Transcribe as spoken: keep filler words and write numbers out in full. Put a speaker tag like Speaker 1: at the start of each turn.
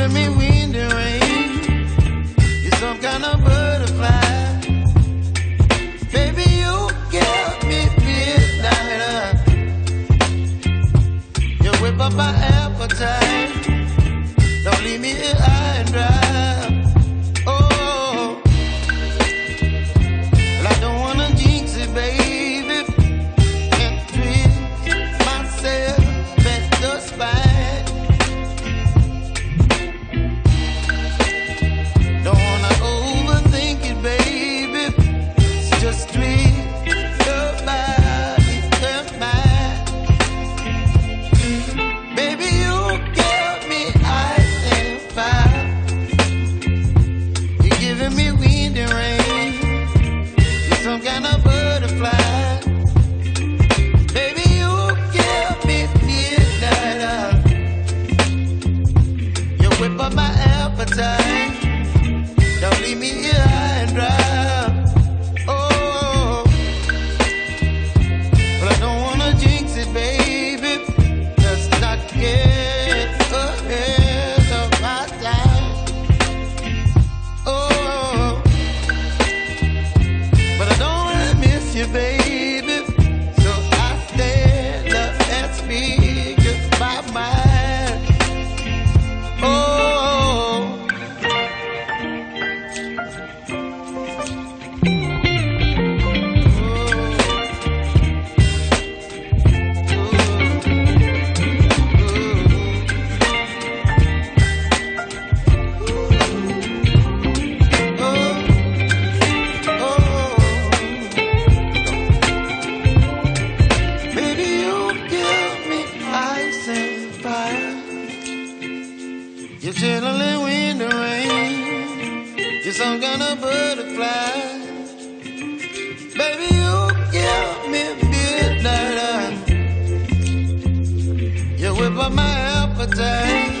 Speaker 1: giving me wind and rain. You're some kind of butterfly. Baby, you give me midnight. You whip up my appetite. Don't leave me here high and dry. Oh, well, I don't wanna jinx it, baby, and twist myself at the spine. Don't wanna overthink it, baby. It's just twist your body and mine. Baby, you give me ice and fire. You're giving me wind and rain. You're some kind of butterfly. Baby, you give me midnight. You whip up my appetite. Don't leave me here high and dry. Oh, but I don't wanna jinx it, baby. Let's not get ahead of my time. Oh, but I don't wanna miss you, baby. So I stand up and speak my mind. Oh. Baby, you give me ice and fire. You're chilling wind and rain. You're some kind of butterfly. Baby, you give me midnight. You whip up my appetite.